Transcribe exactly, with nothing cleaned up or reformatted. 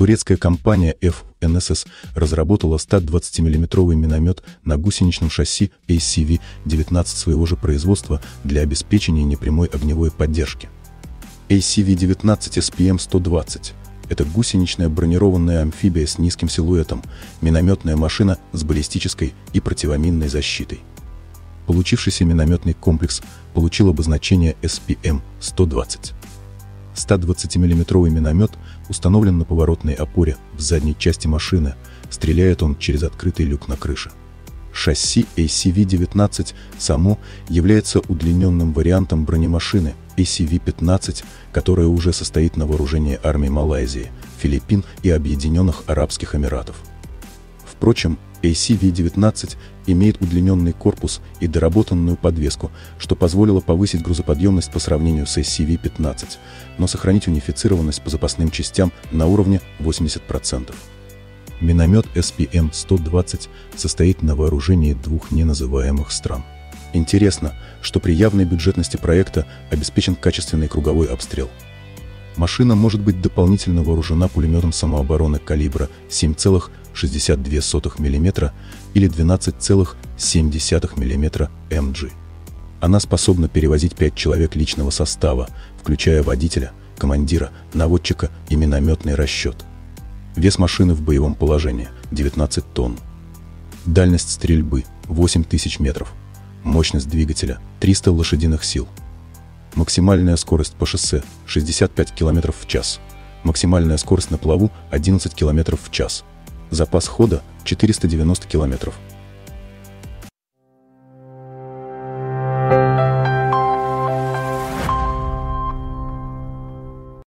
Турецкая компания эф эн эс эс разработала ста двадцатимиллиметровый миномет на гусеничном шасси эй си ви девятнадцать своего же производства для обеспечения непрямой огневой поддержки. эй си ви девятнадцать эс пи эм сто двадцать – это гусеничная бронированная амфибия с низким силуэтом, минометная машина с баллистической и противоминной защитой. Получившийся минометный комплекс получил обозначение эс пи эм сто двадцать. ста двадцатимиллиметровый миномет установлен на поворотной опоре в задней части машины, стреляет он через открытый люк на крыше. Шасси эй си ви девятнадцать само является удлиненным вариантом бронемашины эй си ви пятнадцать, которая уже состоит на вооружении армий Малайзии, Филиппин и Объединенных Арабских Эмиратов. Впрочем, эй си ви девятнадцать имеет удлиненный корпус и доработанную подвеску, что позволило повысить грузоподъемность по сравнению с эс си ви пятнадцать, но сохранить унифицированность по запасным частям на уровне восемьдесят процентов. Миномет эс пи эм сто двадцать состоит на вооружении двух неназываемых стран. Интересно, что при явной бюджетности проекта обеспечен качественный круговой обстрел. Машина может быть дополнительно вооружена пулеметом самообороны калибра семь целых шестьдесят две сотых миллиметра или двенадцать целых семь десятых миллиметра эм джи. Она способна перевозить пять человек личного состава, включая водителя, командира, наводчика и минометный расчет. Вес машины в боевом положении – девятнадцать тонн. Дальность стрельбы – восемь тысяч метров. Мощность двигателя – триста лошадиных сил. Максимальная скорость по шоссе – шестьдесят пять километров в час. Максимальная скорость на плаву – одиннадцать километров в час. Запас хода – четыреста девяносто километров.